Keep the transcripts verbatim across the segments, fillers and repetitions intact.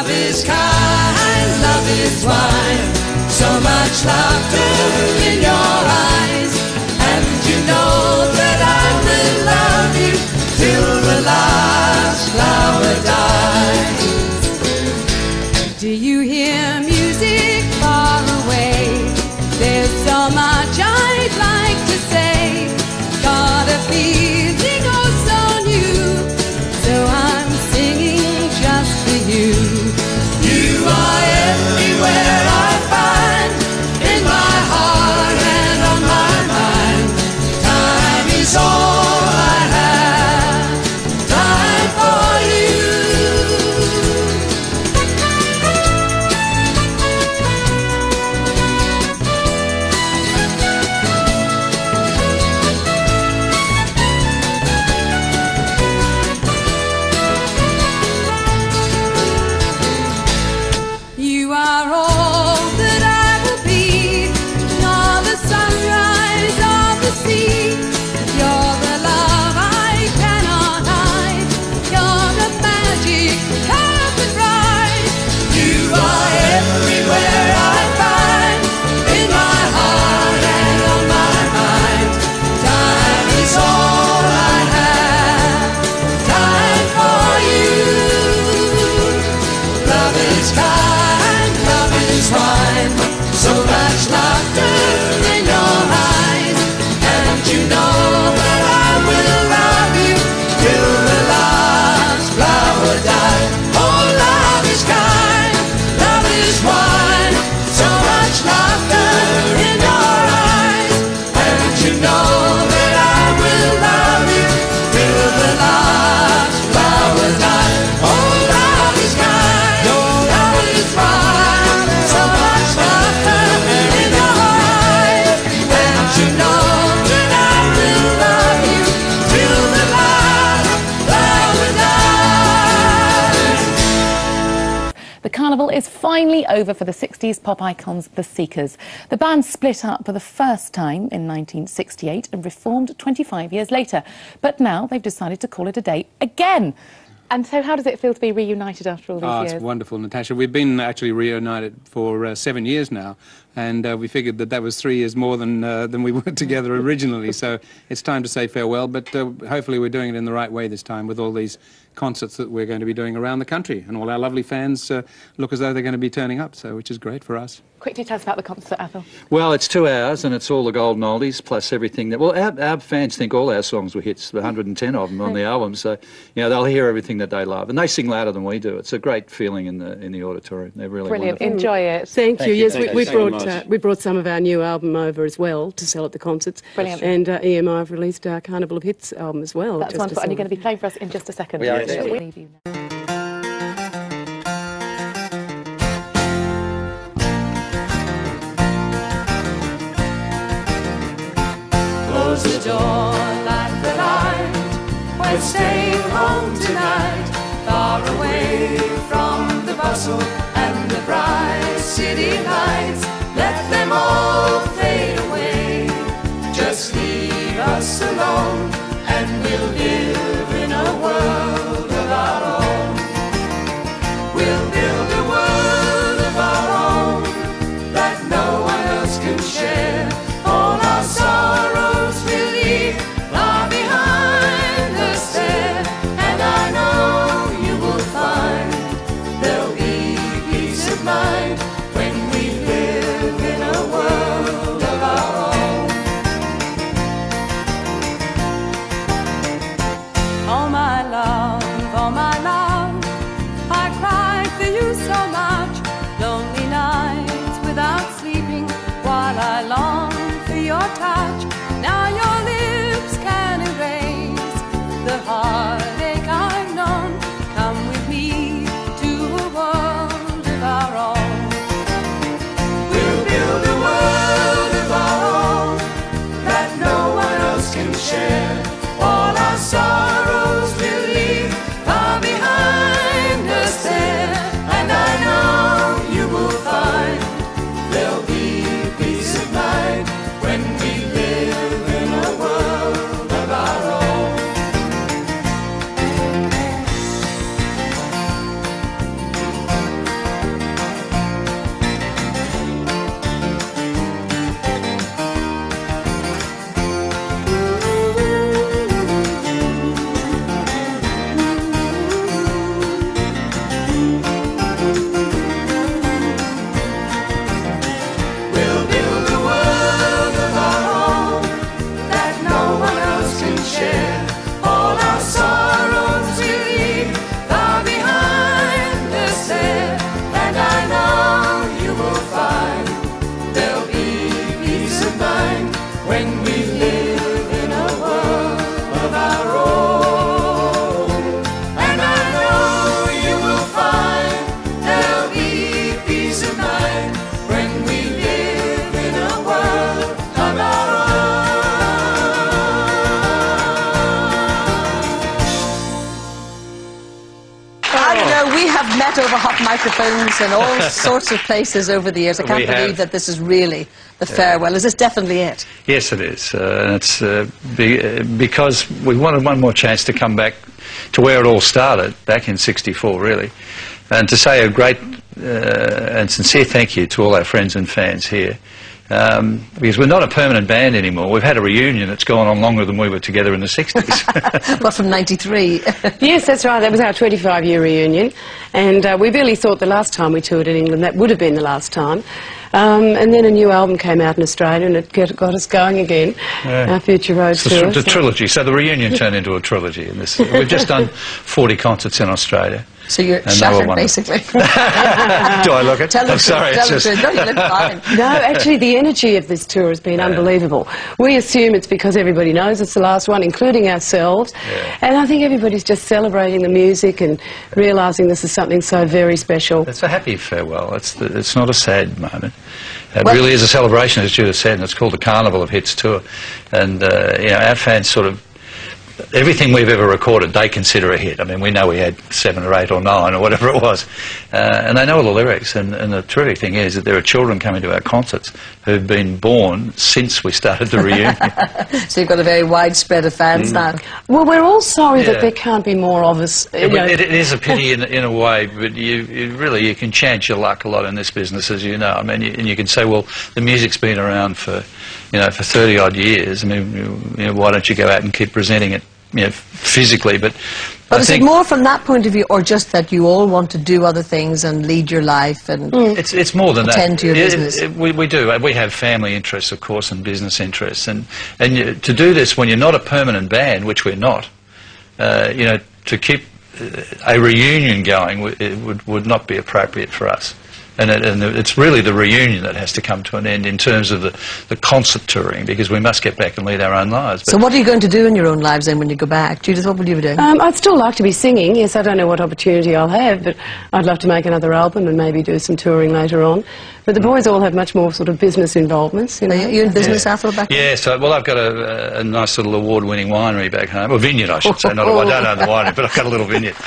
Love is kind, love is wine, so much laughter in your eyes, and you know that I will love you till the last flower dies. Do you hear music far away? There's so much I'd like to say. Got a feeling oh so new, so I'm singing just for you. You are everywhere I find, in my heart and on my mind. Time is all I have, time for you. You are all that I will be. You're the sunrise of the sea. You're the love I cannot hide. You're the magic carpet ride. You are everywhere I find, in my heart and on my mind. Time is all I have, time for you. Love is kind, love is wine, so much laughter in your eyes, and you know that I will love you till the last flower dies. Oh, love is kind, love is wine, so much laughter in your eyes, and you know that I will love you till the last flower dies. Oh, love is kind, love is wine, so much laughter in your eyes, and you know that I will love you till the last flower dies. The carnival is finally over for the sixties pop icons The Seekers. The band split up for the first time in nineteen sixty-eight and reformed twenty-five years later. But now they've decided to call it a day again. And so how does it feel to be reunited after all these Oh, years? it's wonderful, Natasha. We've been actually reunited for uh, seven years now, and uh, we figured that that was three years more than uh, than we were together originally. So it's time to say farewell, but uh, hopefully we're doing it in the right way this time with all these concerts that we're going to be doing around the country, and all our lovely fans uh, look as though they're going to be turning up, so which is great for us. Quickly tell us about the concert, Athol. Well, it's two hours and it's all the golden oldies plus everything that... Well, our, our fans think all our songs were hits, one hundred and ten of them on the album, so, you know, they'll hear everything that they love. And they sing louder than we do. It's a great feeling in the in the auditorium. They're really Brilliant. wonderful. Enjoy it. Thank, Thank you. you. Yes, Thank we, we you so brought much. uh, we brought some of our new album over as well to sell at the concerts. Brilliant. And uh, E M I have released our Carnival of Hits album as well. That's just to wonderful. And you're sell. going to be playing for us in just a second. We are, So yes. we'll leave you now. Close the door, light the light. We're staying home tonight, far away from the bustle and the bright city lights. Let them all fade away. Just leave us alone, and we'll live in a world of our own. We'll build a world of our own that no one else can share. All our sorrows we'll leave far behind us there, and I know you will find there'll be peace of mind when we live in a world of our own. Oh my love, oh my love, I cried for you so much. Lonely nights without sleeping while I long for your touch. Now your lips can erase the heartache I've known. Come with me to a world of our own. We'll build a world of our own that no one else can share. All our sorrows we'll leave far behind us there, and I know you will find there'll be peace of mind when we live in a world of our own. You've met over hot microphones and all sorts of places over the years. I can't We believe have. that this is really the farewell. Is this definitely it? Yes, it is. Uh, and it's uh, be, uh, because we wanted one more chance to come back to where it all started, back in sixty-four, really, and to say a great uh, and sincere thank you to all our friends and fans here. Um, because we're not a permanent band anymore. We've had a reunion that's gone on longer than we were together in the sixties. Well, from ninety-three. Yes, that's right. That was our twenty-five year reunion. And uh, we really thought the last time we toured in England, that would have been the last time. Um, and then a new album came out in Australia and it got, got us going again, Yeah. our Future Road It's the, Tour. the trilogy. So the reunion turned into a trilogy. In this. We've just done forty concerts in Australia. So you're And they were shattered, wonderful. basically. Do I look it? Tell I'm us, sorry. tell it's us, just... no, you look fine. No, actually, the energy of this tour has been Yeah. unbelievable. We assume it's because everybody knows it's the last one, including ourselves. Yeah. And I think everybody's just celebrating the music and realising this is something so very special. It's a happy farewell. It's, the, it's not a sad moment. It Well- really is a celebration, as Judith said, and it's called the Carnival of Hits Tour. And, uh, you know, our fans sort of... Everything we've ever recorded, they consider a hit. I mean, we know we had seven or eight or nine or whatever it was. Uh, and they know all the lyrics. And, and the terrific thing is that there are children coming to our concerts who've been born since we started the reunion. So you've got a very wide spread of fans now. Well, we're all sorry Yeah. that there can't be more of us. you It, know. it, it is a pity in, in a way, but you, you really you can chance your luck a lot in this business, as you know. I mean, you, and you can say, well, the music's been around for, you know, for thirty odd years. I mean, you know, why don't you go out and keep presenting it, you know, physically? But, But I is think it more from that point of view, or just that you all want to do other things and lead your life and it's it's more than that. attend to your It- business? it- we we do. We have family interests, of course, and business interests, and and you, to do this when you're not a permanent band, which we're not, uh, you know, to keep uh, a reunion going w- it would would not be appropriate for us. And, it, and it's really the reunion that has to come to an end in terms of the, the concert touring, because we must get back and lead our own lives. But So what are you going to do in your own lives then when you go back? Judith, what will you be doing? Um, I'd still like to be singing. Yes, I don't know what opportunity I'll have, but I'd love to make another album and maybe do some touring later on. But the boys all have much more sort of business involvements. You know? Are you, you in business, Yeah. Athol, back? Yeah, so, well, I've got a, a nice little award-winning winery back home. Or vineyard, I should say. Not, I don't own the winery, but I've got a little vineyard.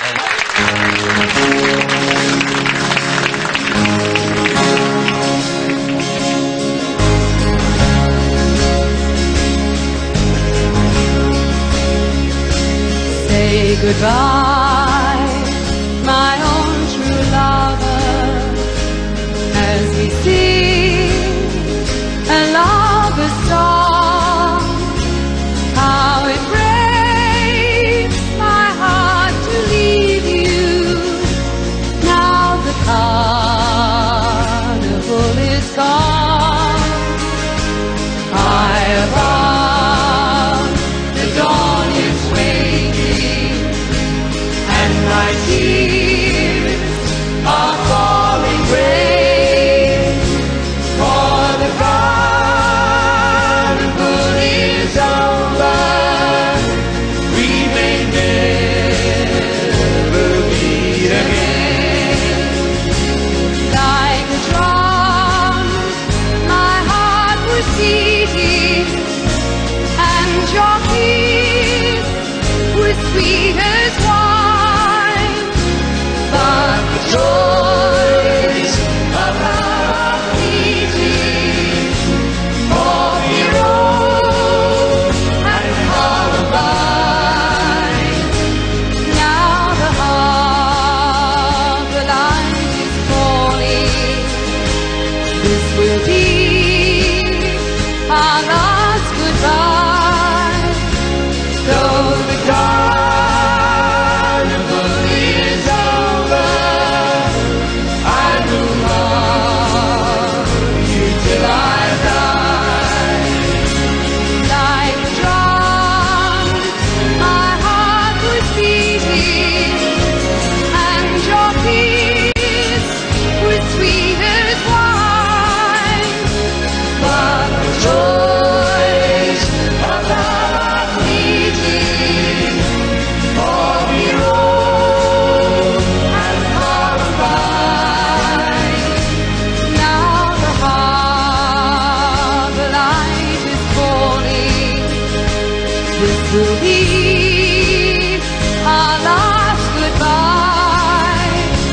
Say goodbye, my own true lover, as we sing a lover's song. How it breaks my heart to leave you. Now the carnival is gone. High above, the dawn is waking, and my tears are falling rain. For the carnival is over, we may never meet again. Like a drum, my heart was beating, and your kiss was sweet as wine. But the joys of our meeting, for hero and Columbine. Now the harbor light is falling. This will be our last goodbye. Though the carnival is over, I will love you till I die. Like a drum, my heart was beating, and your kiss was sweet as wine. But the joys of our meeting, for hero and Columbine. Now the harbor light is falling. This will be our last goodbye.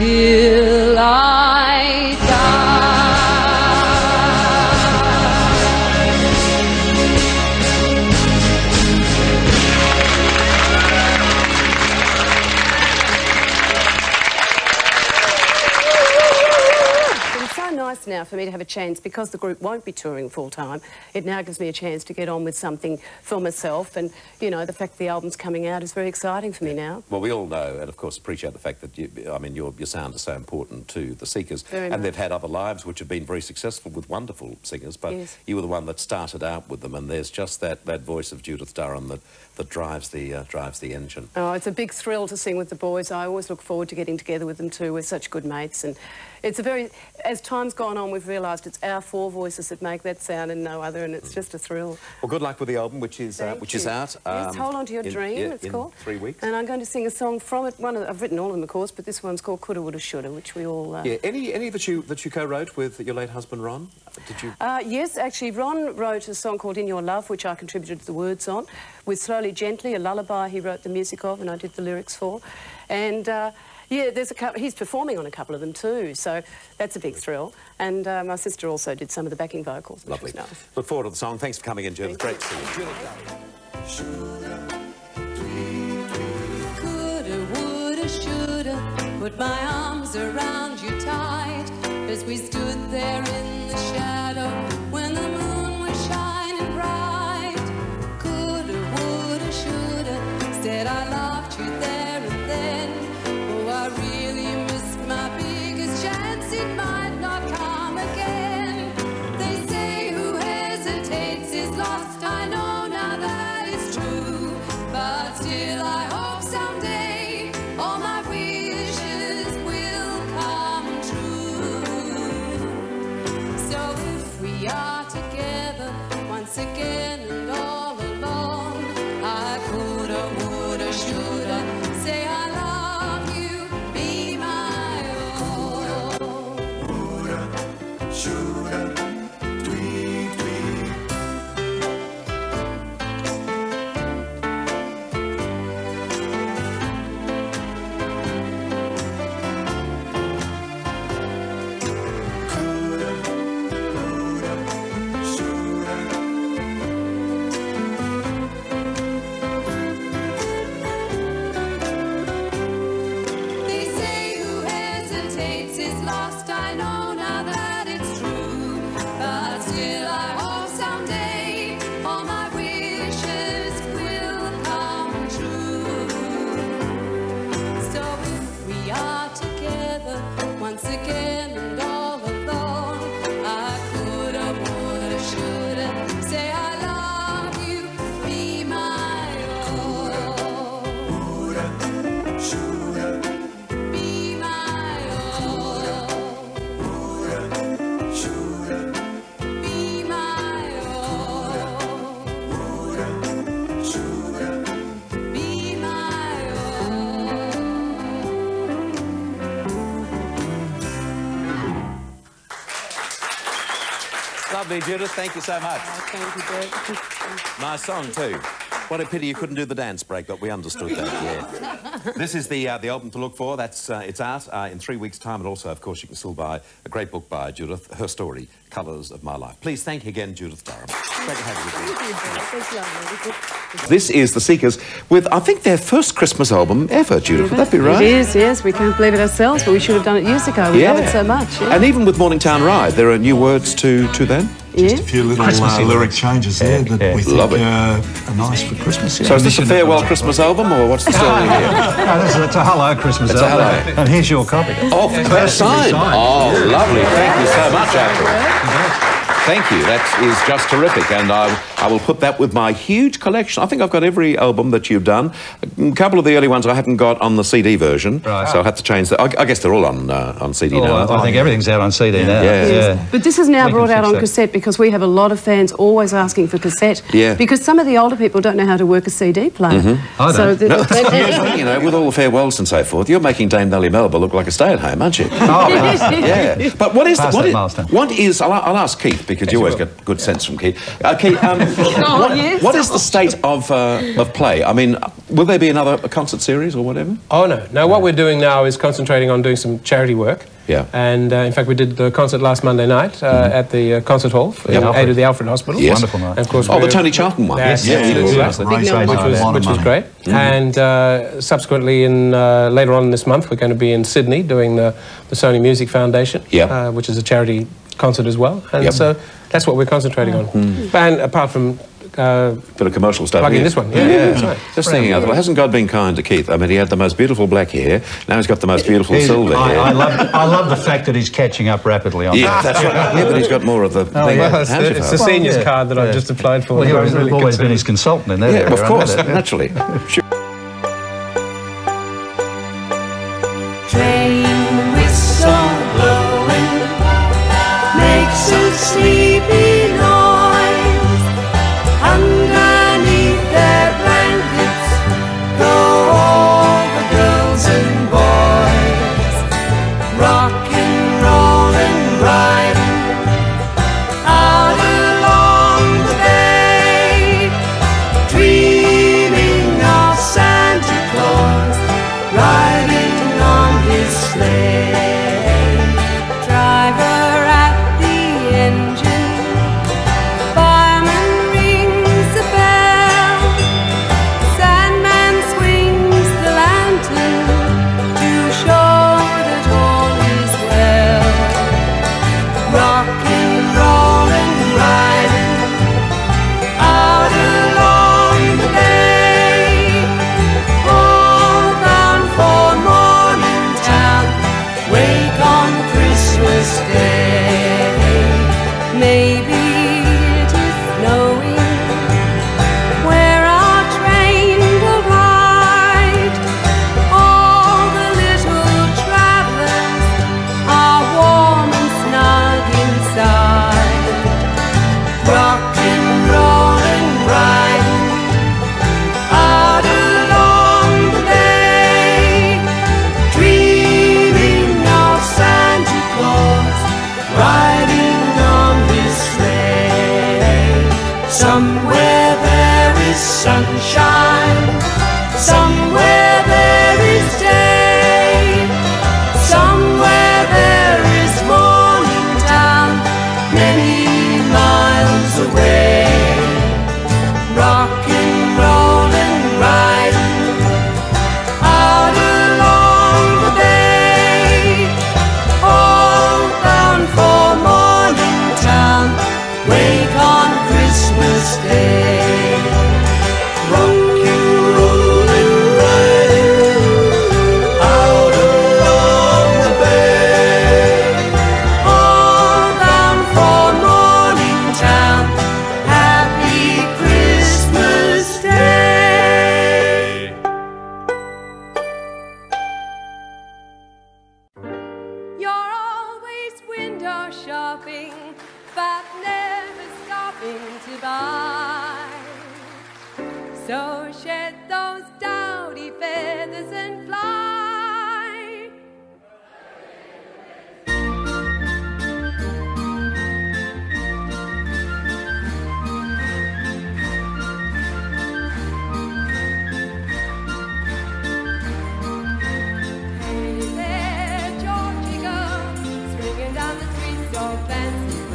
till I die. Nice now for me to have a chance, because the group won't be touring full time. It now gives me a chance to get on with something for myself, and you know, the fact the album's coming out is very exciting for me now. Well, we all know and of course appreciate the fact that you, I mean your, your sound is so important to the Seekers, Very and much. they've had other lives which have been very successful with wonderful singers, but Yes. you were the one that started out with them, and there's just that, that voice of Judith Durham that, that drives the uh, drives the engine. Oh, it's a big thrill to sing with the boys. I always look forward to getting together with them too. We're such good mates, and it's a very, as time's gone on, we've realised it's our four voices that make that sound and no other, and it's just a thrill. Well, good luck with the album, which is uh, Thank which you. is out. Yes, um, Hold On To Your in- Dream, yeah, it's in called. three weeks. And I'm going to sing a song from it. One of, I've written all of them, of course, but this one's called Coulda, Woulda, Shoulda, which we all... Uh, Yeah, any any that you that you co-wrote with your late husband Ron? Did you? Uh, yes, actually, Ron wrote a song called In Your Love, which I contributed the words on, with Slowly Gently, a lullaby he wrote the music of and I did the lyrics for. And, uh, yeah, there's a couple, he's performing on a couple of them too, so that's a big thrill. And uh, my sister also did some of the backing vocals, which Lovely. was nice. Look forward to the song. Thanks for coming in, Judith. Great to see you. Coulda, woulda, shoulda, put my arms around you tight as we stood there in the shadow when the moon was shining bright. Coulda, woulda, shoulda, said I loved you there and then. Oh, I really missed my biggest chance, it might not come again. They say who hesitates is lost, I know now that is true, but still I hope someday all my wishes will come true. So if we are together once again and all alone, I coulda, woulda, shoulda, say I love you, be my own. They say who hesitates is lost, I know now that it's true, but still I hope someday all my wishes will come true. So if we are together once again and all alone, I coulda, woulda, shoulda, say I love you, be my own. Be my own. Be my own. Be my Lovely, Judith. Thank you so much. Thank you, Bert. Nice song too. What a pity you couldn't do the dance break, but we understood that. Yeah. This is the uh, the album to look for. That's uh, it's out uh, in three weeks' time, and also, of course, you can still buy a great book by Judith, her story, Colours of My Life. Please thank again, Judith Durham. Great to have you with me. That's lovely. This is the Seekers with, I think, their first Christmas album ever. Judith, would that be right? It is, yes. We can't believe it ourselves, but we should have done it years ago. We love it so much. Yeah. And even with Morningtown Ride, there are new words to to them. Yeah. A few little uh, lyric changes there that yeah. we think Lovely. uh, are nice for Christmas. Yeah. So is this a farewell Christmas album, or what's the story here? No, this is, it's a hello Christmas It's a album. hello. And here's your copy. Oh, first signed. signed. Oh, lovely. Thank you so much, April. Thank you. That is just terrific, and I, I will put that with my huge collection. I think I've got every album that you've done. A couple of the early ones I haven't got on the C D version, Right. so I had to change that. I, I guess they're all on uh, on C D Oh, now. I, I think everything's out on C D now. Yeah. yeah. But this is now We can brought out fix on that. cassette because we have a lot of fans always asking for cassette. Yeah. Because some of the older people don't know how to work a C D player. I don't. So the, No, you know, with all the farewells and so forth, you're making Dame Nellie Melba look like a stay-at-home, aren't you? Oh, yes. Yeah. But what is the, Pass what, that is, milestone. what is? I'll, I'll ask Keith because you always will. get good sense from Keith. Uh, Keith, um, what, yes. what is the state of uh, of play? I mean, will there be another a concert series or whatever? Oh, no. No, what we're doing now is concentrating on doing some charity work. Yeah. And, uh, in fact, we did the concert last Monday night uh, mm-hmm. at the uh, concert hall in yep. aid of the Alfred Hospital. Yes. Wonderful night. And of course, oh, the Tony Charlton one. Yes, yes, yes, yes, yes, yes. which was, which was great. Mm-hmm. And uh, subsequently, in uh, later on this month, we're going to be in Sydney doing the, the Sony Music Foundation, yep. uh, which is a charity concert as well. And yep. so that's what we're concentrating on. Mm. And apart from Uh, bit of commercial stuff. Plugging yeah. this one, yeah. yeah. yeah. That's right. Just thinking of it, well, hasn't God been kind to Keith? I mean, he had the most beautiful black hair, now he's got the most beautiful He's, silver I, hair. I, love, I love the fact that he's catching up rapidly on Yeah, that. that's right. Yeah, but he's got more of the... Oh, thing. yeah. Well, it's the, it's the well, seniors yeah. card that yeah. I've just applied for. Well, you've really always considered. been his consultant in that Yeah, area. of course, it? naturally. Sure. Train whistle blowing makes a sleepy noise. Underneath their blankets go all the girls and boys, rockin', rollin', riding out along the bay, dreaming of Santa Claus riding on his sleigh. Driver at the engine, fireman rings the bell, Sandman swings the lantern to show that all is well. Rockin', rollin', riding out along the bay, all bound for Morningtown, wake on Christmas Day. Maybe it is snowing where our train will ride. All the little travelers are warm and snug inside. Rockin', rollin', riding out along the bay, dreaming of Santa Claus riding on his sleigh. Somewhere there is sunshine, somewhere there is day, somewhere there is Morningtown, many miles away. Rockin', rollin', riding out along the bay, all bound for Morningtown, wake on Christmas Day. Rockin', rollin', riding out along the bay, all bound for Morningtown, happy Christmas Day. You're always window shopping, but never stopping to buy. So shed those dowdy feathers and fly. Hey there, Georgy Girl, swinging down the street so fancy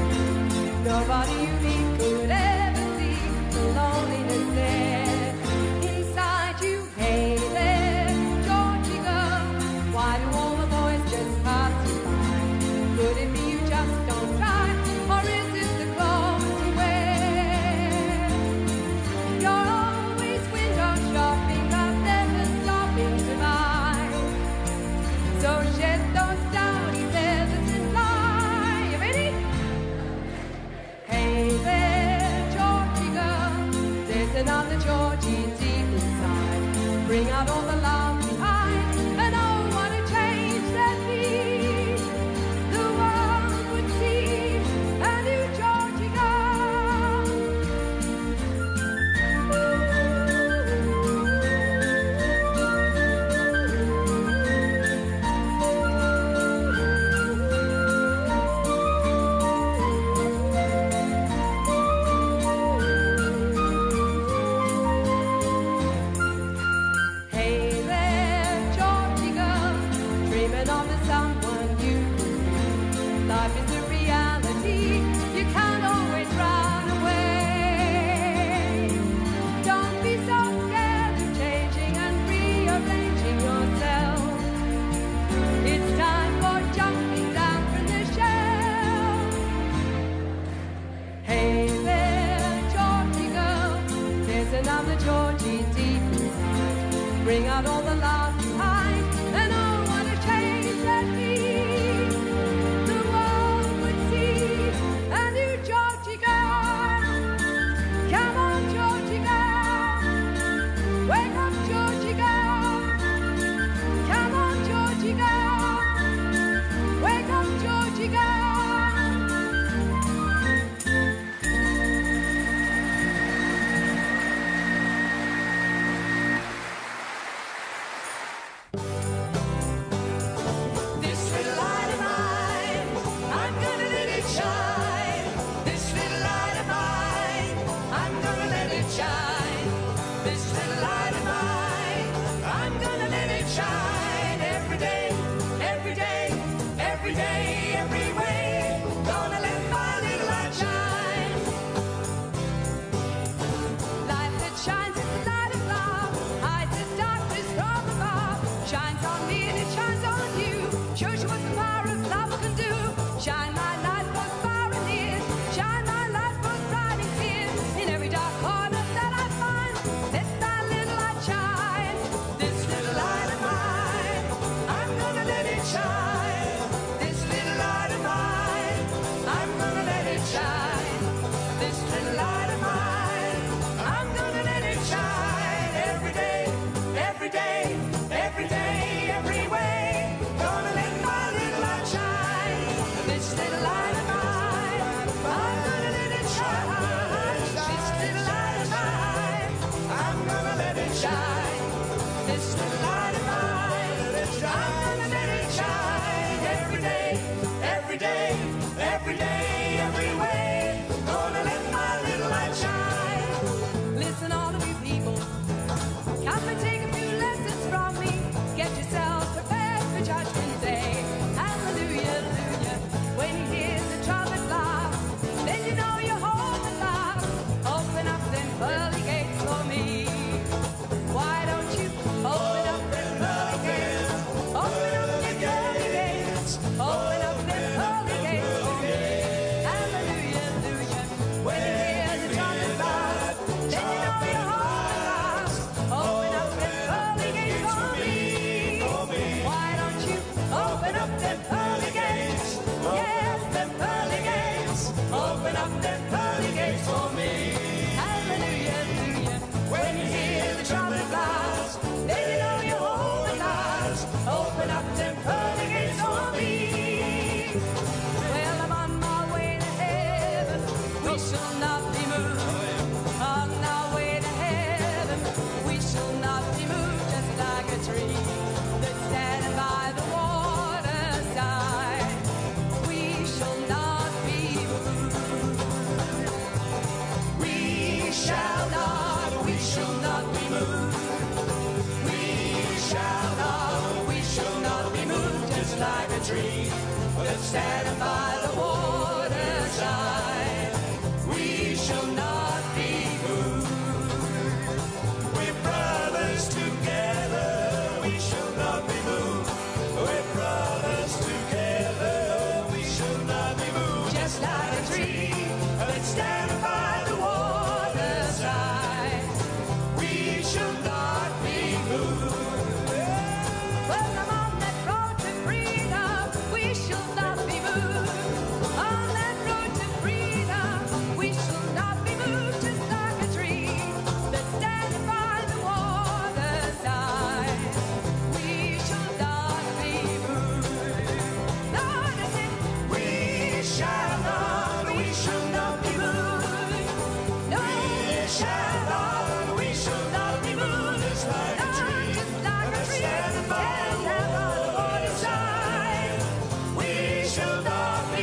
just like a dream that's standing by the waterside. We shall not be moved. We're brothers together, we shall not be moved. We're brothers together, we shall not be moved. Just like a tree that's standing by the waterside. We shall not be moved. Well, I'm on that road to freedom, we shall not be moved. On that road to freedom, we shall not be moved. Just like a tree that's standing by the waterside. We shall not be moved. Lord, I said, we shall not, we shall not be moved. No, we shall not, we shall not be moved. Just like a tree, just like a tree standing by the waterside. We shall not be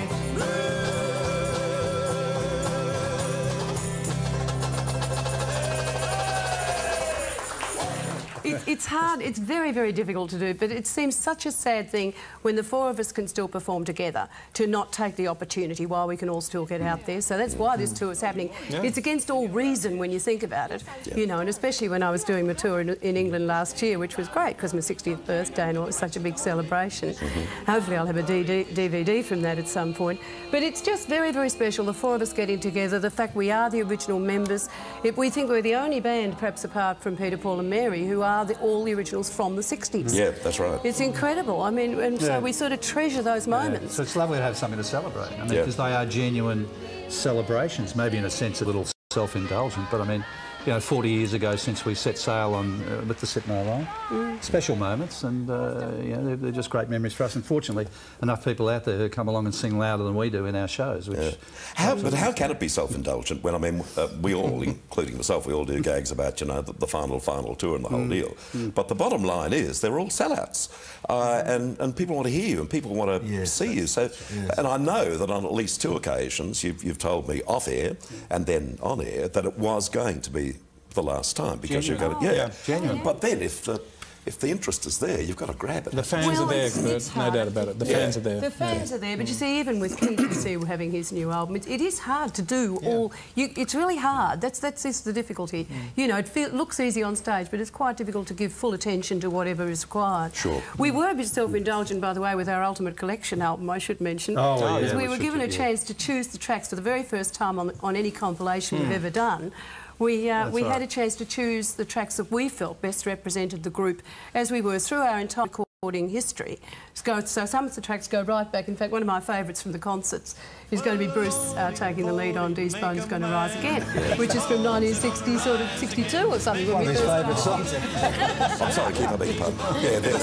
It, it's hard, it's very, very difficult to do, but it seems such a sad thing when the four of us can still perform together to not take the opportunity while we can all still get out there. So that's why this tour is happening. Yeah. It's against all reason when you think about it, you know, and especially when I was doing my tour in, in England last year, which was great because my sixtieth birthday and it was such a big celebration. Hopefully I'll have a D V D from that at some point. But it's just very, very special, the four of us getting together, the fact we are the original members. If we think we're the only band, perhaps apart from Peter, Paul and Mary, who are the, all the originals from the sixties. Yeah, that's right. It's incredible. I mean, and Yeah. so we sort of treasure those moments. So it's lovely to have something to celebrate. I mean, Yeah. because they are genuine celebrations, maybe in a sense a little self-indulgent, but I mean, you know, forty years ago since we set sail on uh, with the Sitno line, mm. special moments, and uh, you know, they're, they're just great memories for us. And fortunately, enough people out there who come along and sing louder than we do in our shows. Which Yeah. How, but how can it be self-indulgent when, I mean, uh, we all, including myself, we all do gags about, you know, the, the final, final tour and the whole Mm. deal. Mm. But the bottom line is they're all sellouts, uh, and, and people want to hear you and people want to Yes, see you. So, yes. and I know that on at least two occasions you've, you've told me off air and then on air that it was going to be the last time because Genuine. you're going to, yeah, Yeah, genuine. But then if the if the interest is there, you've got to grab it. The fans Well, are there, it's- Kurt, it's no hard. doubt about it. The Yeah. fans are there. The fans are there, but you see, even with Keith, you see, having his new album, it, it is hard to do all. You, it's really hard. That's that's just the difficulty. You know, it feel, looks easy on stage, but it's quite difficult to give full attention to whatever is required. Sure. We were a bit self-indulgent, by the way, with our Ultimate Collection album. I should mention. Oh, yeah, because we, we were should given do, a yeah. chance to choose the tracks for the very first time on on any compilation we've ever done. We, uh, we right. had a chance to choose the tracks that we felt best represented the group as we were through our entire recording history. So, so some of the tracks go right back. In fact, one of my favourites from the concerts is going to be Bruce uh, taking the lead on Dee's Bones Gonna Rise Again, which is from nineteen sixty, sort of sixty-two or something. One of his favourite songs. I'm sorry, keep up, beg your pardon. Yeah, there's.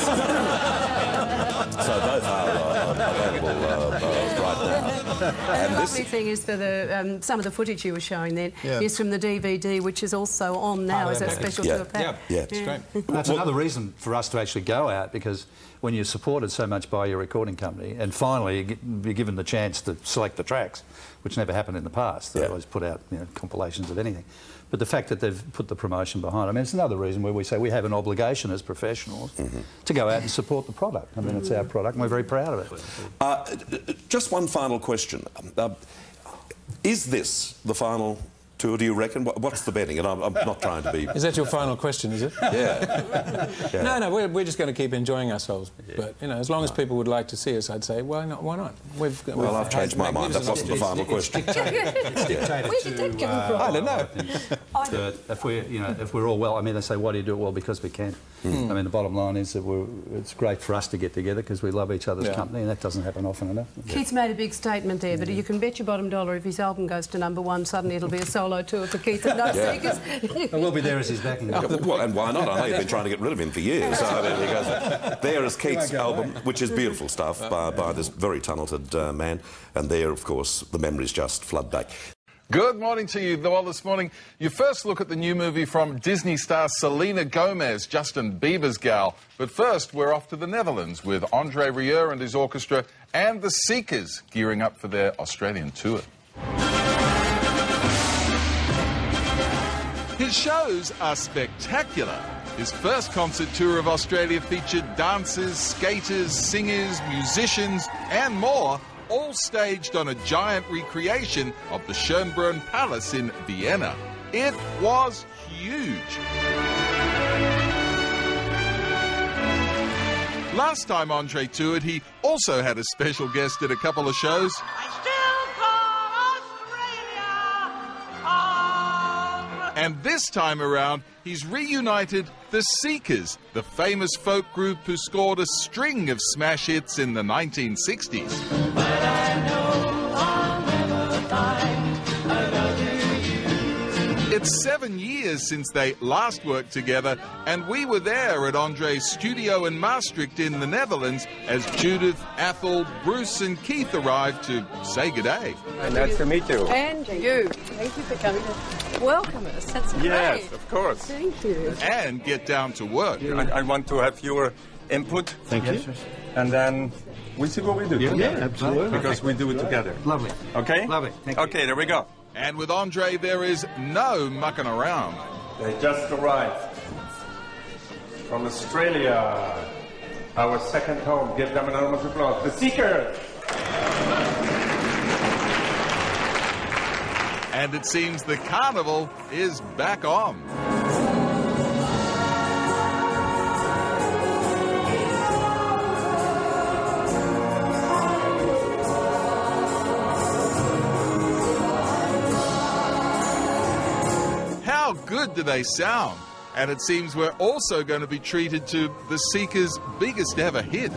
So both are uh, available uh, uh, right now. And the this- lovely thing is for the um, some of the footage you were showing then Yeah. is from the D V D, which is also on now Oh, as a okay. special Yeah. tour pack. Yeah. It's great. That's another reason for us to actually go out, because when you're supported so much by your recording company and finally you get- you're given the chance to select the tracks, which never happened in the past. They Yeah. always put out, you know, compilations of anything. But the fact that they've put the promotion behind, I mean, it's another reason where we say we have an obligation as professionals to go out and support the product. I mean, it's our product and we're very proud of it. Uh, just one final question. Uh, is this the final tour, do you reckon? What, what's the betting? And I'm, I'm not trying to be... Is that your final question, is it? Yeah. Yeah. No, no, we're, we're just going to keep enjoying ourselves. But, you know, as long as people would like to see us, I'd say, why not? Why not? We've, Well, we've I've changed my mind. That wasn't the final question. Where did that come from? I don't know. But if we're, you know, if we're all well, I mean, they say, why do you do it? Well, because we can. I mean, the bottom line is that we're, it's great for us to get together because we love each other's Yeah. company, and that doesn't happen often enough. Keith's made a big statement there, but you can bet your bottom dollar if his album goes to number one, suddenly it'll be a solo tour for Keith and no Yeah. seekers. And we'll be there as his backing. Well, and why not? I know you've been trying to get rid of him for years. So there he goes. There is Keith's album, which is beautiful stuff by, by this very talented uh, man. And there, of course, the memories just flood back. Good morning to you. Well, this morning, you first look at the new movie from Disney star Selena Gomez, Justin Bieber's gal. But first, we're off to the Netherlands with Andre Rieu and his orchestra and the Seekers gearing up for their Australian tour. His shows are spectacular. His first concert tour of Australia featured dancers, skaters, singers, musicians and more, all staged on a giant recreation of the Schönbrunn Palace in Vienna. It was huge. Last time Andre toured, he also had a special guest at a couple of shows. And this time around, he's reunited the Seekers, the famous folk group who scored a string of smash hits in the nineteen sixties. But I know I'll never find another you. It's seven years since they last worked together, and we were there at Andre's studio in Maastricht in the Netherlands as Judith, Ethel, Bruce and Keith arrived to say good day. Nice to meet you. And you. Thank you for coming to welcome us. That's great. Yes, of course. Thank you. And get down to work. I, I want to have your input. Thank you. And then we see what we do. Yeah, together. yeah, absolutely. Because we do it together. Lovely. Okay? Lovely. Thank you. Okay, there we go. And with Andre, there is no mucking around. They just arrived from Australia. Our second home. Give them an enormous applause. The Seekers! And it seems the carnival is back on. How good do they sound? And it seems we're also going to be treated to the Seekers' biggest ever hit.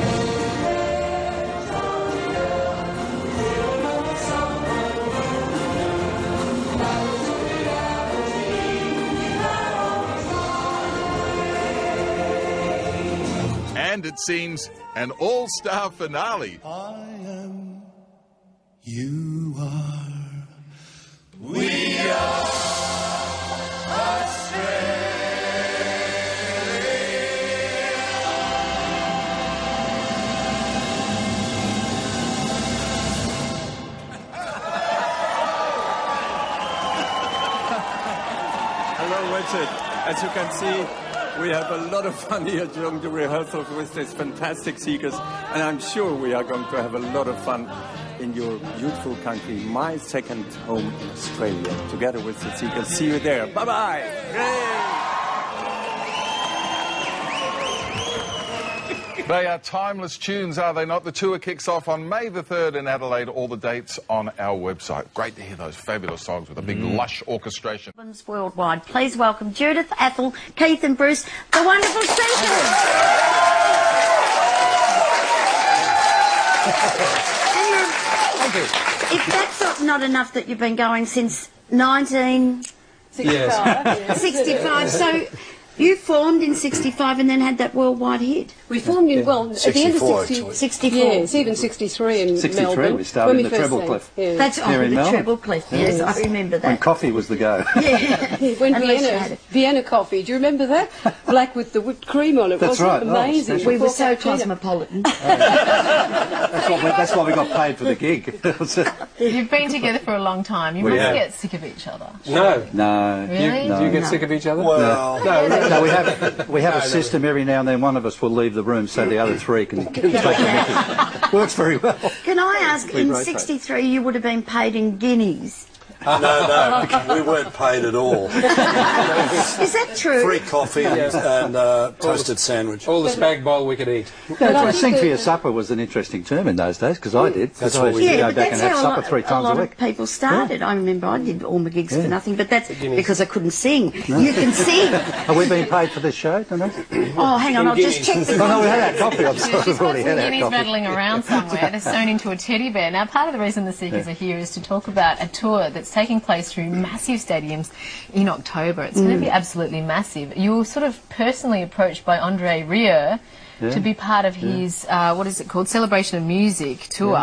And it seems an all-star finale. I am, you are, we are Australia. Hello, Richard. As you can see, we have a lot of fun here during the rehearsals with these fantastic Seekers, and I'm sure we are going to have a lot of fun in your beautiful country, my second home in Australia, together with the Seekers. See you there. Bye-bye. They are timeless tunes, are they not? The tour kicks off on May the third in Adelaide. All the dates on our website. Great to hear those fabulous songs with a big, mm. lush orchestration. Worldwide. Please welcome Judith, Ethel, Keith and Bruce, the wonderful Seekers. Thank you. If that's not, not enough that you've been going since nineteen sixty-five, sixty-five, so you formed in sixty-five and then had that worldwide hit. We formed in, well, at the end of sixty, sixty-four. Yes, even sixty-three in sixty-three, Melbourne. we started when in we the first Treble sang. Cliff. Yeah. That's Here oh, in the Melbourne. Treble Cliff, yes, I remember that. When coffee was the go. Yeah. When Unless you Vienna, had it. Vienna coffee, do you remember that? Black with the whipped cream on it. That's Wasn't right. it Oh, amazing? special. We were so Before Cappuccino. cosmopolitan. That's, what we, that's why we got paid for the gig. You've been together for a long time. You We must have. get sick of each other. No. No. Really? No. Do you get No. sick of each other? Well, no, no. no, we have we have a system every now and then. One of us will leave the room so the other three can take the mickey. Works very well. Can I ask, We in rotate. sixty-three you would have been paid in guineas? No, no, we weren't paid at all. Is that true? Free coffee and, and uh, toasted sandwich. All the spag bowl we could eat. No, well, sing for your supper was an interesting term in those days because I did. Because I used to Yeah, go but back that's and have how a supper lot, three a times lot a of week. people started. I remember I did all my gigs Yeah. for nothing, but that's because I couldn't sing. You can sing. Are we being paid for this show, don't we? Oh, hang on, I'll just check the... Oh, no, we had our coffee. I'm sorry, She's we've got already some had our guineas coffee. rattling around somewhere. They're sewn into a teddy bear. Now, part of the reason the Seekers Yeah. are here is to talk about a tour that's taking place through massive stadiums in October. It's going to be absolutely massive. You were sort of personally approached by Andre Rieu Yeah. to be part of his, uh, what is it called, Celebration of Music tour. Yeah.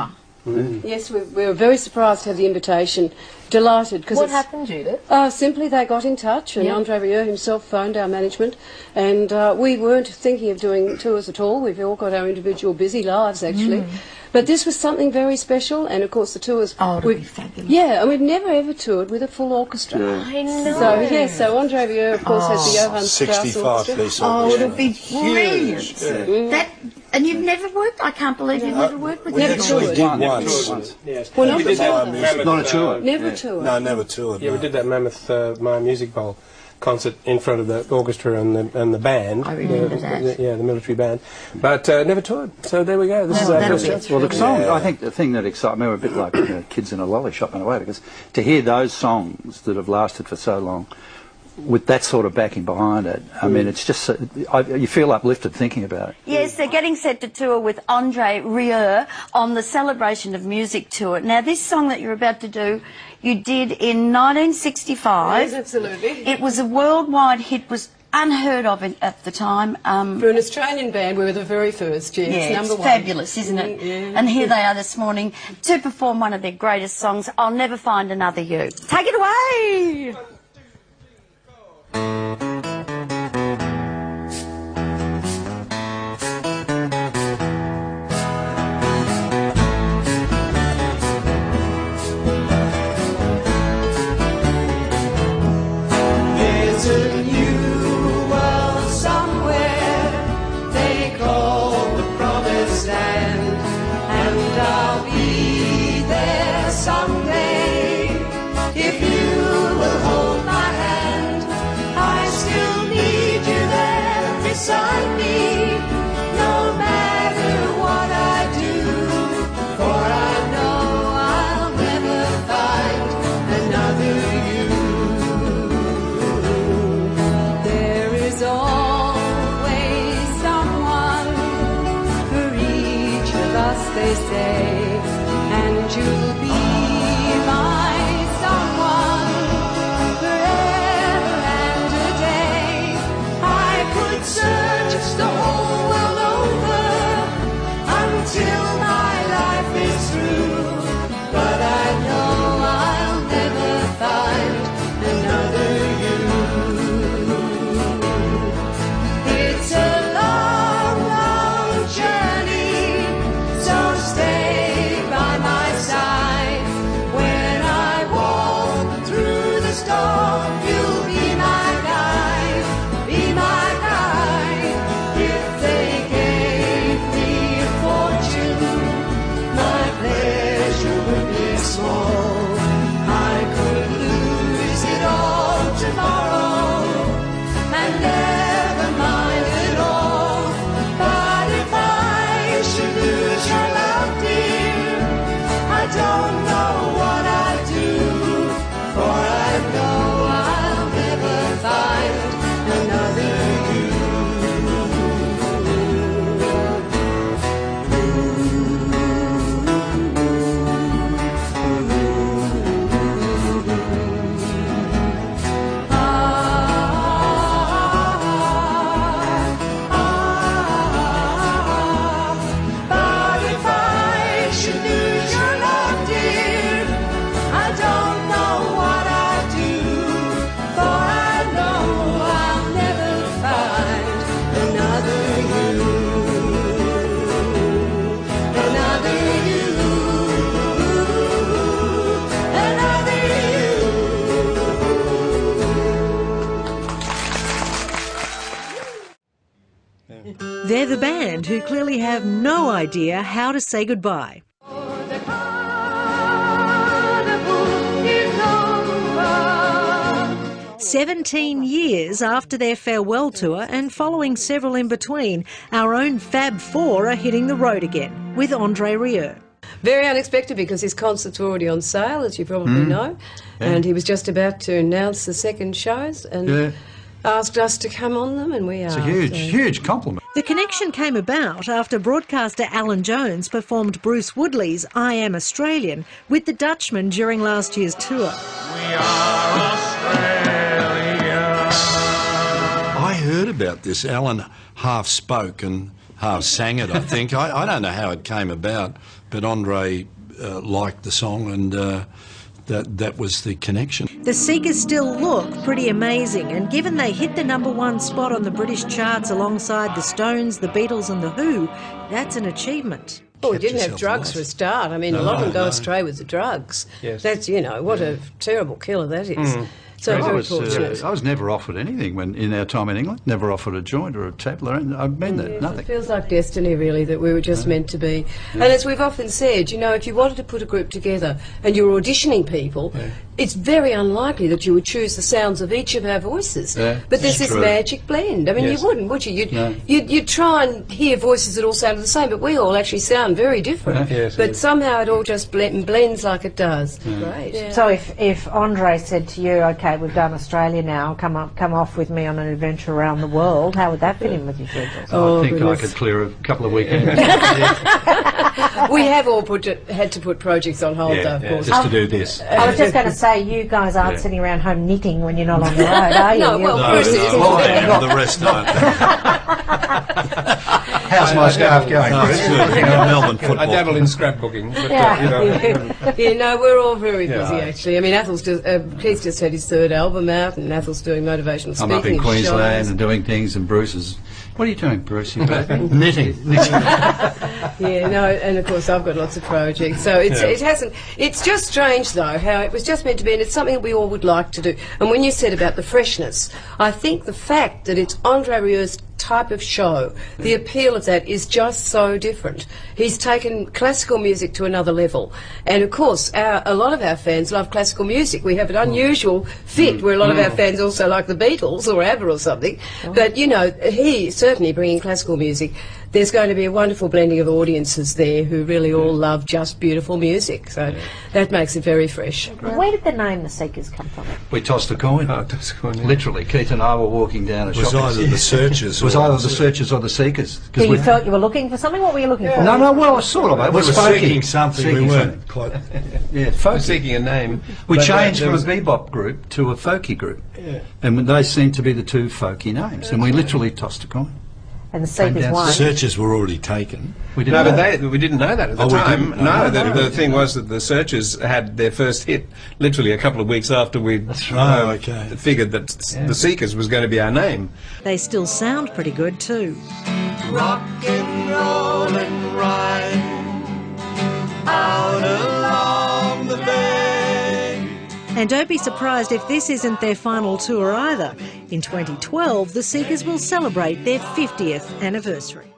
Mm. Yes, we, we were very surprised to have the invitation. Delighted. Cause What it's, happened, Judith? Uh, simply they got in touch, and Yeah. Andre Rieu himself phoned our management, and uh, we weren't thinking of doing tours at all. We've all got our individual busy lives, actually. Mm. But this was something very special, and of course the tours... Oh, it'll we- be fabulous. Yeah, and we've never ever toured with a full orchestra. I know. So, yes, so Andre Rieu, of course, has the Johann Strauss sixty-five Orchestra. piece Oh, orchestra. it'll be brilliant. Huge. Yeah. Mm. That, and you've never worked? I can't believe you've never worked with We them. actually did once. once. Yes. Well, not we did before. that mammoth, Not a tour. uh, Never yeah. toured. No, never toured. Yeah, no. we did that mammoth uh, My Music Bowl concert in front of the orchestra and the, and the band. I remember the, that. the- yeah, the military band. But uh, never toured. So there we go. This No, is our that'll first be show. Well, the song, Yeah. I think the thing that excites me, we're a bit like uh, kids in a lolly shop in a way, because to hear those songs that have lasted for so long, with that sort of backing behind it, I mean, it's just, uh, I, you feel uplifted thinking about it. Yes, they're getting set to tour with Andre Rieu on the Celebration of Music tour. Now, this song that you're about to do, you did in nineteen sixty-five. Yes, absolutely. It was a worldwide hit, was unheard of in, at the time. Um, For an Australian band, we were the very first, yes, yeah, number it's one. fabulous, isn't it? Mm, yeah. And here they are this morning to perform one of their greatest songs, I'll Never Find Another You. Take it away! There's a new world somewhere they call the Promised Land, and I'll be there someday if you will hold my hand. I still need you there beside me, no matter what I do, for I know I'll never find another you. There is always someone for each of us, they say, and you'll be my someone forever and a day. I could search the whole world over until my life is through, but I know I'll never find another you. It's a long, long journey, so stay by my side. When I walk through the storm, you'll be my guide, be my guide. If they gave me a fortune, my pleasure would be small. I could lose it all tomorrow and never mind at all. But if I should lose your love, dear, I don't know what I'd do, for I know I'll never find another you. But if I should lose your love, dear, I don't know what I'd do, for I know I'll never find another you, another you, another you. They're the band who clearly have no idea how to say goodbye. The carnival is over. seventeen years after their farewell tour and following several in between, our own Fab Four are hitting the road again with Andre Rieu. Very unexpected because his concerts were already on sale, as you probably Mm. know, Yeah. and he was just about to announce the second shows and Yeah. asked us to come on them, and we It's are. a huge, so- huge compliment. The connection came about after broadcaster Alan Jones performed Bruce Woodley's I Am Australian with the Dutchman during last year's tour. I heard about this. Alan half spoke and half sang it, I think. I, I don't know how it came about, but Andre uh, liked the song, and uh, that that was the connection. The Seekers still look pretty amazing, and given they hit the number one spot on the British charts alongside the Stones, the Beatles and the Who, that's an achievement. Well, we didn't have drugs for a start. I mean, No, a lot of no, them go no. astray with the drugs. Yes. That's, you know, what a terrible killer that is. Mm. So I very was, fortunate. uh, I was never offered anything when in our time in England. Never offered a joint or a tablet. I mean that, Yes, nothing. it feels like destiny, really, that we were just meant to be. And as we've often said, you know, if you wanted to put a group together and you were auditioning people, it's very unlikely that you would choose the sounds of each of our voices. Yeah, but there's it's this true. magic blend. I mean, Yes. you wouldn't, would you? You'd, No. you'd, you'd try and hear voices that all sounded the same, but we all actually sound very different. Yeah. Yes, but yes. somehow it all just blend, blends like it does. Great. Yeah. So if, if Andre said to you, OK, we've done Australia now, come up, come off with me on an adventure around the world, how would that fit in with your schedule? Oh, I think goodness. I could clear a couple of weekends. We have all put it, had to put projects on hold, though, of yeah, course. just to do this. I was just going to say, you guys aren't Yeah. sitting around home knitting when you're not on the road, are you? No, well, You're- of course it is. Well, I am, the rest aren't. How's my scarf going, No, Chris? it's good. Melbourne football. I dabble in scrapbooking, but Yeah. uh, you know. Yeah, no, we're all very Yeah. busy, actually. I mean, Athel's just, uh, Keith's just had his third album out, and Athel's doing motivational I'm speaking. up in and Queensland shows. and doing things, and Bruce is... What are you doing, Bruce? You knitting. Yeah, no, and of course I've got lots of projects. So it's, Yeah. it hasn't, it's just strange though, how it was just meant to be, and it's something we all would like to do. And when you said about the freshness, I think the fact that it's Andre Rieu's type of show, the appeal of that is just so different. He's taken classical music to another level. And of course, our, a lot of our fans love classical music. We have an unusual fit where a lot of our fans also like the Beatles or ABBA or something. But, you know, he certainly bringing classical music. There's going to be a wonderful blending of audiences there who really all love just beautiful music. So that makes it very fresh. Where did the name The Seekers come from? We tossed a coin. Oh, tossed a coin, yeah. Literally, Keith and I were walking down a It was shopping either the Searchers It was or- either the Searchers or the Seekers. 'cause So you we- felt you were looking for something? What were you looking for? No, no, well, sort of. It We was were folky. seeking something, we Seeking weren't quite... Yeah, I'm folky. seeking a name. We but, uh, changed there from was- a bebop group to a folky group. Yeah. And they seemed to be the two folky names. And we literally tossed a coin. And the Seekers down won. The Searchers were already taken. We No, didn't but know. they, we didn't know that at the Oh, we time. didn't? No, Oh, the, no. the thing was that the Searchers had their first hit literally a couple of weeks after we right. Oh, okay. uh, figured that the Seekers was going to be our name. They still sound pretty good too. Rock and roll and ride out along the bay. And don't be surprised if this isn't their final tour either. In twenty twelve, the Seekers will celebrate their fiftieth anniversary.